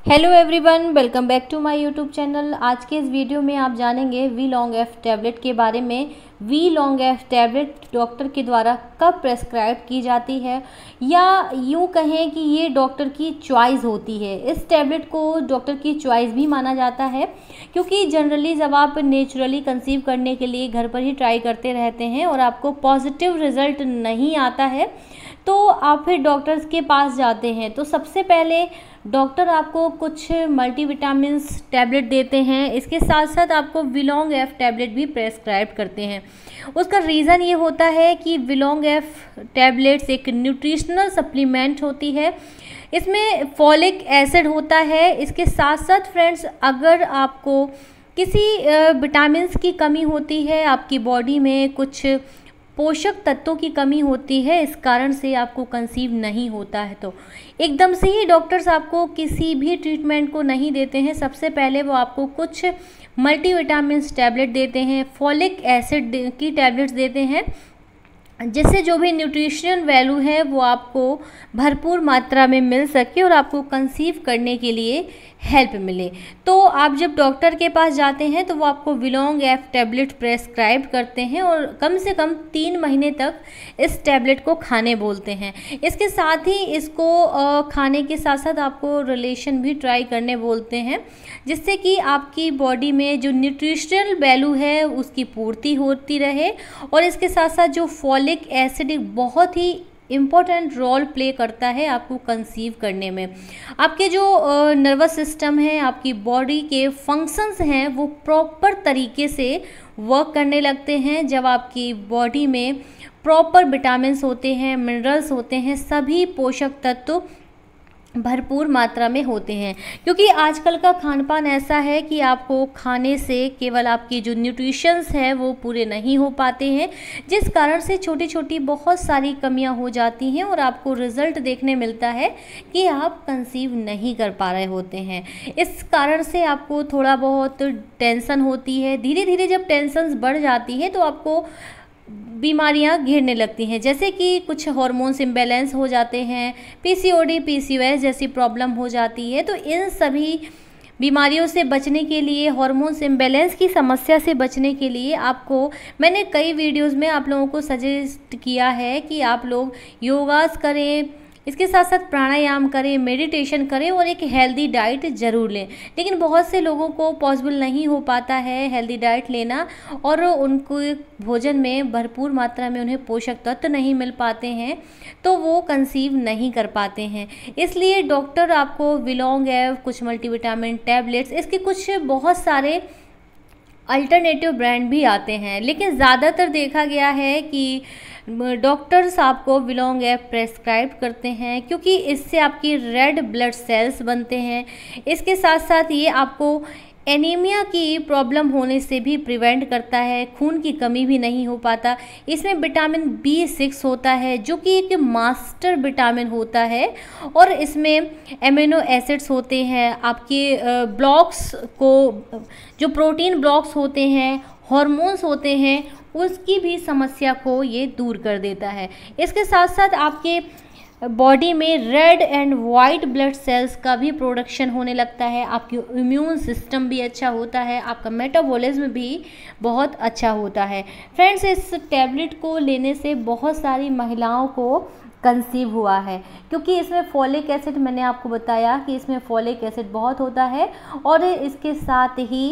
Hello everyone, welcome back to my YouTube channel. आज के इस वीडियो में आप जानेंगे वी लॉन्ग एफ टैबलेट के बारे में। V long F tablet doctor के द्वारा कब प्रेस्क्राइब की जाती है, या यूँ कहें कि ये डॉक्टर की चॉइस होती है। इस टैबलेट को डॉक्टर की चॉइस भी माना जाता है, क्योंकि जनरली जब आप नेचुरली कंसीव करने के लिए घर पर ही ट्राई करते रहते हैं और आपको पॉजिटिव रिज़ल्ट नहीं आता है, तो आप फिर डॉक्टर्स के पास जाते हैं। तो सबसे पहले डॉक्टर आपको कुछ मल्टीविटामिन्स टैबलेट देते हैं, इसके साथ साथ आपको वी लॉन्ग एफ टैबलेट भी प्रेस्क्राइब करते हैं। उसका रीज़न ये होता है कि वी लॉन्ग एफ टैबलेट्स एक न्यूट्रिशनल सप्लीमेंट होती है, इसमें फॉलिक एसिड होता है। इसके साथ साथ फ्रेंड्स, अगर आपको किसी विटामिन्स की कमी होती है, आपकी बॉडी में कुछ पोषक तत्वों की कमी होती है, इस कारण से आपको कंसीव नहीं होता है, तो एकदम से ही डॉक्टर्स आपको किसी भी ट्रीटमेंट को नहीं देते हैं। सबसे पहले वो आपको कुछ मल्टीविटामिन्स टैबलेट देते हैं, फॉलिक एसिड की टैबलेट्स देते हैं, जिससे जो भी न्यूट्रिशनल वैल्यू है वो आपको भरपूर मात्रा में मिल सके और आपको कंसीव करने के लिए हेल्प मिले। तो आप जब डॉक्टर के पास जाते हैं तो वो आपको V long F tablet prescribe करते हैं और कम से कम 3 महीने तक इस टैबलेट को खाने बोलते हैं। इसके साथ ही इसको खाने के साथ साथ आपको रिलेशन भी ट्राई करने बोलते हैं, जिससे कि आपकी बॉडी में जो न्यूट्रिशनल वैल्यू है उसकी पूर्ति होती रहे। और इसके साथ साथ जो फॉलिक एसिड एक बहुत ही इम्पॉर्टेंट रोल प्ले करता है आपको कंसीव करने में। आपके जो नर्वस सिस्टम है, आपकी बॉडी के फंक्शंस हैं, वो प्रॉपर तरीके से वर्क करने लगते हैं जब आपकी बॉडी में प्रॉपर विटामिन्स होते हैं, मिनरल्स होते हैं, सभी पोषक तत्व भरपूर मात्रा में होते हैं। क्योंकि आजकल का खान पान ऐसा है कि आपको खाने से केवल आपकी जो न्यूट्रिशंस है वो पूरे नहीं हो पाते हैं, जिस कारण से छोटी छोटी बहुत सारी कमियां हो जाती हैं और आपको रिज़ल्ट देखने मिलता है कि आप कंसीव नहीं कर पा रहे होते हैं। इस कारण से आपको थोड़ा बहुत टेंशन होती है। धीरे धीरे जब टेंशन बढ़ जाती है तो आपको बीमारियां घेरने लगती हैं, जैसे कि कुछ हार्मोन्स इम्बैलेंस हो जाते हैं, पीसीओडी पीसीओएस जैसी प्रॉब्लम हो जाती है। तो इन सभी बीमारियों से बचने के लिए, हार्मोन्स इम्बैलेंस की समस्या से बचने के लिए आपको मैंने कई वीडियोस में आप लोगों को सजेस्ट किया है कि आप लोग योगास करें, इसके साथ साथ प्राणायाम करें, मेडिटेशन करें और एक हेल्दी डाइट ज़रूर लें। लेकिन बहुत से लोगों को पॉसिबल नहीं हो पाता है हेल्दी डाइट लेना, और उनको भोजन में भरपूर मात्रा में उन्हें पोषक तत्व नहीं मिल पाते हैं, तो वो कंसीव नहीं कर पाते हैं। इसलिए डॉक्टर आपको वी लॉन्ग एफ, कुछ मल्टीविटामिन टैबलेट्स, इसके कुछ बहुत सारे अल्टरनेटिव ब्रांड भी आते हैं, लेकिन ज़्यादातर देखा गया है कि डॉक्टर्स आपको वी लॉन्ग एफ प्रेस्क्राइब करते हैं, क्योंकि इससे आपकी रेड ब्लड सेल्स बनते हैं। इसके साथ साथ ये आपको एनीमिया की प्रॉब्लम होने से भी प्रिवेंट करता है, खून की कमी भी नहीं हो पाता। इसमें विटामिन B6 होता है, जो कि एक मास्टर विटामिन होता है, और इसमें एमिनो एसिड्स होते हैं। आपके ब्लॉक्स को, जो प्रोटीन ब्लॉक्स होते हैं, हार्मोन्स होते हैं, उसकी भी समस्या को ये दूर कर देता है। इसके साथ साथ आपके बॉडी में red and white blood cells का भी प्रोडक्शन होने लगता है, आपकी इम्यून सिस्टम भी अच्छा होता है, आपका मेटाबॉलिज्म भी बहुत अच्छा होता है। फ्रेंड्स, इस टैबलेट को लेने से बहुत सारी महिलाओं को कंसीव हुआ है, क्योंकि इसमें फॉलिक एसिड, मैंने आपको बताया कि इसमें फॉलिक एसिड बहुत होता है, और इसके साथ ही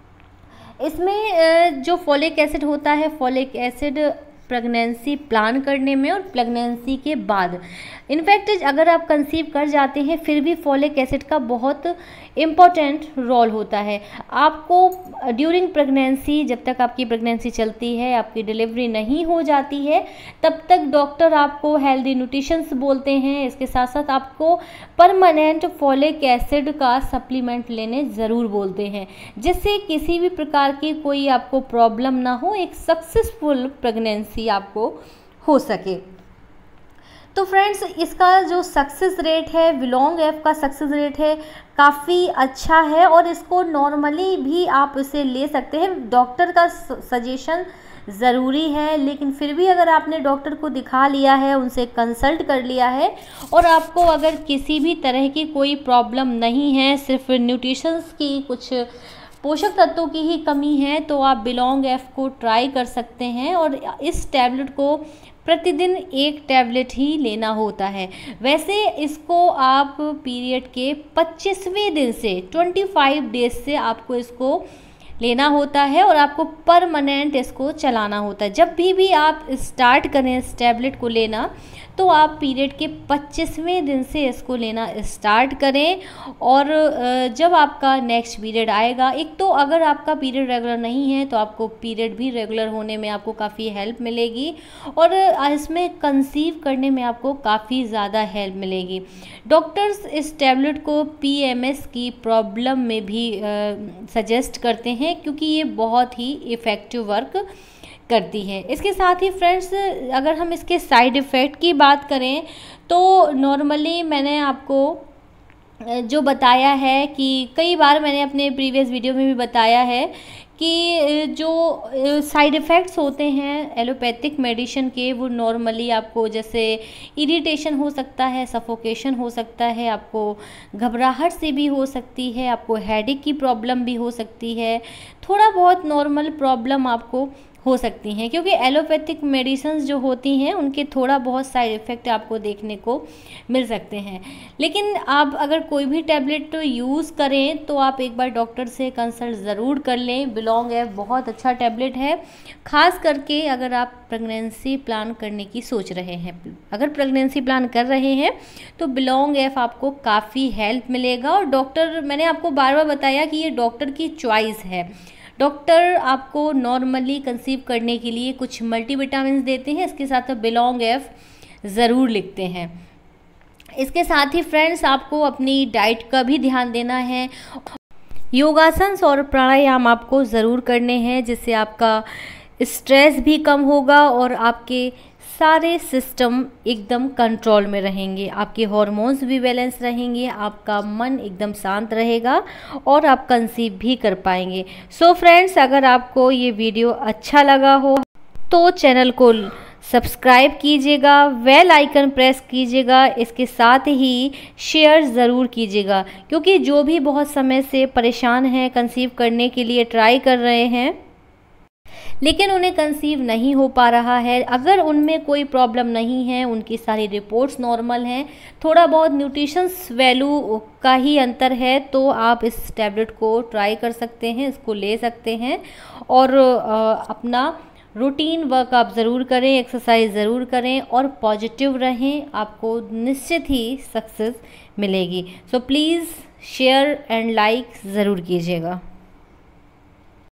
इसमें जो फॉलिक एसिड होता है, फॉलिक एसिड प्रेगनेंसी प्लान करने में और प्रेगनेंसी के बाद, इनफैक्ट अगर आप कंसीव कर जाते हैं फिर भी फॉलिक एसिड का बहुत इम्पॉर्टेंट रोल होता है। आपको ड्यूरिंग प्रेगनेंसी, जब तक आपकी प्रेगनेंसी चलती है, आपकी डिलीवरी नहीं हो जाती है, तब तक डॉक्टर आपको हेल्दी न्यूट्रिशंस बोलते हैं। इसके साथ साथ आपको परमानेंट फॉलिक एसिड का सप्लीमेंट लेने ज़रूर बोलते हैं, जिससे किसी भी प्रकार की कोई आपको प्रॉब्लम ना हो, एक सक्सेसफुल प्रेगनेंसी आपको हो सके। तो फ्रेंड्स, इसका जो सक्सेस रेट है, वी लॉन्ग एफ का सक्सेस रेट है, काफ़ी अच्छा है, और इसको नॉर्मली भी आप इसे ले सकते हैं। डॉक्टर का सजेशन ज़रूरी है। लेकिन फिर भी अगर आपने डॉक्टर को दिखा लिया है, उनसे कंसल्ट कर लिया है और आपको अगर किसी भी तरह की कोई प्रॉब्लम नहीं है, सिर्फ न्यूट्रिशंस की कुछ पोषक तत्वों की ही कमी है, तो आप बिलोंग एफ को ट्राई कर सकते हैं। और इस टैबलेट को प्रतिदिन 1 टैबलेट ही लेना होता है। वैसे इसको आप पीरियड के 25वें दिन से 25 डेज से आपको इसको लेना होता है और आपको परमानेंट इसको चलाना होता है। जब भी आप स्टार्ट करें इस टैबलेट को लेना, तो आप पीरियड के 25वें दिन से इसको लेना स्टार्ट करें। और जब आपका नेक्स्ट पीरियड आएगा, एक तो अगर आपका पीरियड रेगुलर नहीं है तो आपको पीरियड भी रेगुलर होने में आपको काफ़ी हेल्प मिलेगी और इसमें कंसीव करने में आपको काफ़ी ज़्यादा हेल्प मिलेगी। डॉक्टर्स इस टैबलेट को PMS की प्रॉब्लम में भी सजेस्ट करते हैं, क्योंकि ये बहुत ही इफ़ेक्टिव वर्क करती है। इसके साथ ही फ्रेंड्स, अगर हम इसके साइड इफ़ेक्ट की बात करें तो नॉर्मली मैंने आपको जो बताया है कि कई बार मैंने अपने प्रीवियस वीडियो में भी बताया है कि जो साइड इफ़ेक्ट्स होते हैं एलोपैथिक मेडिसिन के, वो नॉर्मली आपको जैसे इरिटेशन हो सकता है, सफोकेशन हो सकता है, आपको घबराहट से भी हो सकती है, आपको हेडेक की प्रॉब्लम भी हो सकती है, थोड़ा बहुत नॉर्मल प्रॉब्लम आपको हो सकती हैं, क्योंकि एलोपैथिक मेडिसिन जो होती हैं उनके थोड़ा बहुत साइड इफ़ेक्ट आपको देखने को मिल सकते हैं। लेकिन आप अगर कोई भी टैबलेट यूज़ करें तो आप एक बार डॉक्टर से कंसल्ट ज़रूर कर लें। बिलोंग एफ बहुत अच्छा टैबलेट है, ख़ास करके अगर आप प्रेगनेंसी प्लान करने की सोच रहे हैं। अगर प्रेगनेंसी प्लान कर रहे हैं तो बिलोंग एफ आपको काफ़ी हेल्प मिलेगा। और डॉक्टर, मैंने आपको बार बार बताया कि ये डॉक्टर की चॉइस है। डॉक्टर आपको नॉर्मली कंसीव करने के लिए कुछ मल्टीविटामिन देते हैं, इसके साथ बिलोंग एफ ज़रूर लिखते हैं। इसके साथ ही फ्रेंड्स, आपको अपनी डाइट का भी ध्यान देना है। योगासन और प्राणायाम आपको ज़रूर करने हैं, जिससे आपका स्ट्रेस भी कम होगा और आपके सारे सिस्टम एकदम कंट्रोल में रहेंगे, आपके हार्मोन्स भी बैलेंस रहेंगे, आपका मन एकदम शांत रहेगा और आप कंसीव भी कर पाएंगे। सो फ्रेंड्स, अगर आपको ये वीडियो अच्छा लगा हो तो चैनल को सब्सक्राइब कीजिएगा, बेल आइकन प्रेस कीजिएगा, इसके साथ ही शेयर ज़रूर कीजिएगा, क्योंकि जो भी बहुत समय से परेशान हैं, कंसीव करने के लिए ट्राई कर रहे हैं लेकिन उन्हें कंसीव नहीं हो पा रहा है, अगर उनमें कोई प्रॉब्लम नहीं है, उनकी सारी रिपोर्ट्स नॉर्मल हैं, थोड़ा बहुत न्यूट्रिशंस वैल्यू का ही अंतर है, तो आप इस टैबलेट को ट्राई कर सकते हैं, इसको ले सकते हैं। और अपना रूटीन वर्क आप ज़रूर करें, एक्सरसाइज ज़रूर करें और पॉजिटिव रहें, आपको निश्चित ही सक्सेस मिलेगी। So please share and like ज़रूर कीजिएगा।